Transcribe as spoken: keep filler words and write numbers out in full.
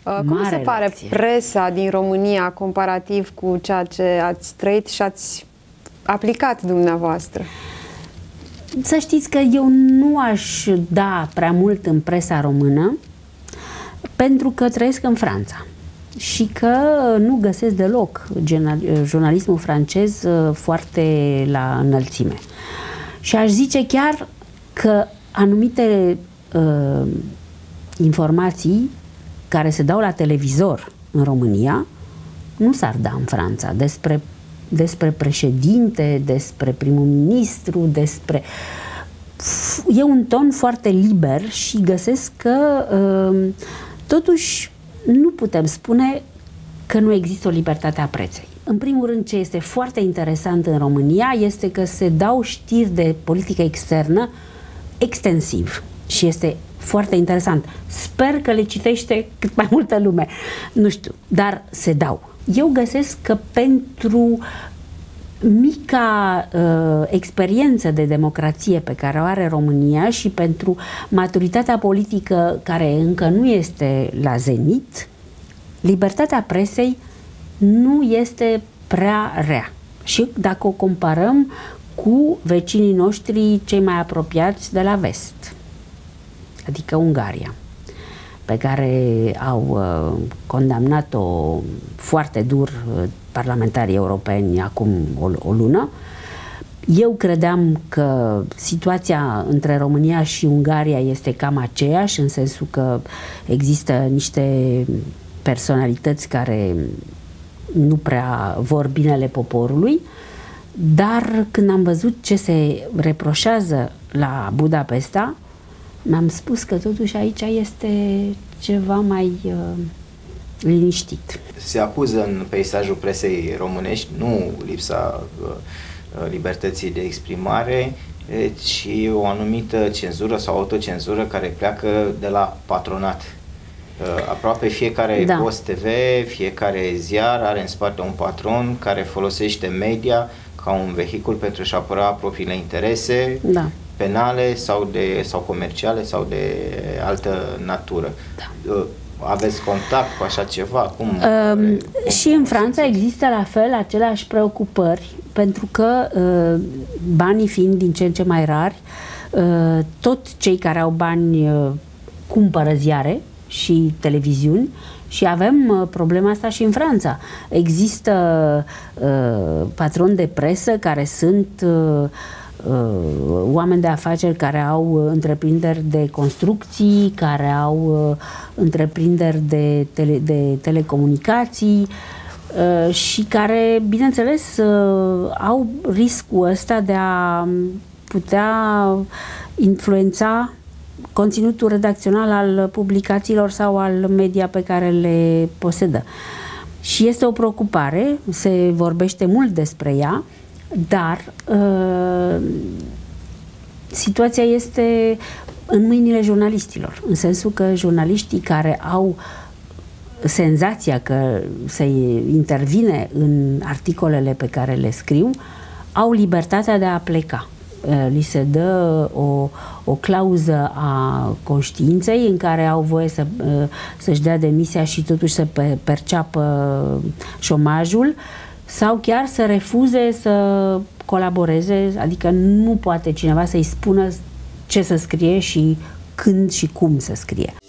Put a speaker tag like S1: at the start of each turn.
S1: Cum se pare lecție. presa din România comparativ cu ceea ce ați trăit și ați aplicat dumneavoastră?
S2: Să știți că eu nu aș da prea mult în presa română pentru că trăiesc în Franța și că nu găsesc deloc jurnalismul francez foarte la înălțime. Și aș zice chiar că anumite uh, informații care se dau la televizor în România nu s-ar da în Franța, despre, despre președinte, despre primul ministru, despre... E un ton foarte liber și găsesc că uh, totuși nu putem spune că nu există o libertate a presei. În primul rând, ce este foarte interesant în România este că se dau știri de politică externă extensiv și este foarte interesant. Sper că le citește cât mai multă lume. Nu știu, dar se dau. Eu găsesc că pentru mica uh, experiență de democrație pe care o are România și pentru maturitatea politică care încă nu este la zenit, libertatea presei nu este prea rea. Și dacă o comparăm cu vecinii noștri cei mai apropiați de la vest, adică Ungaria, pe care au uh, condamnat-o foarte dur uh, parlamentarii europeni acum o, o lună. Eu credeam că situația între România și Ungaria este cam aceeași, în sensul că există niște personalități care nu prea vor binele poporului, dar când am văzut ce se reproșează la Budapesta, mi-am spus că totuși aici este ceva mai uh, liniștit.
S3: Se acuză în peisajul presei românești nu lipsa uh, libertății de exprimare, ci o anumită cenzură sau autocenzură care pleacă de la patronat. Uh, aproape fiecare
S2: da.
S3: post T V, fiecare ziar are în spate un patron care folosește media ca un vehicul pentru a-și apăra propriile interese, da. penale sau, de, sau comerciale sau de altă natură. Da. Aveți contact cu așa ceva? Cum,
S2: uh,
S3: cum
S2: și în Franța există la fel aceleași preocupări, pentru că uh, banii fiind din ce în ce mai rari, uh, tot cei care au bani uh, cumpără ziare și televiziuni și avem uh, problema asta și în Franța. Există uh, patroni de presă care sunt uh, Uh, oameni de afaceri care au întreprinderi de construcții, care au uh, întreprinderi de, tele, de telecomunicații uh, și care, bineînțeles, uh, au riscul ăsta de a putea influența conținutul redacțional al publicațiilor sau al media pe care le posedă. Și este o preocupare, se vorbește mult despre ea, dar uh, situația este în mâinile jurnalistilor, în sensul că jurnaliștii care au senzația că se intervine în articolele pe care le scriu, au libertatea de a pleca. Uh, li se dă o, o clauză a conștiinței în care au voie să, uh, să-și dea demisia și totuși să perceapă șomajul, sau chiar să refuze să colaboreze, adică nu poate cineva să-i spună ce să scrie și când și cum să scrie.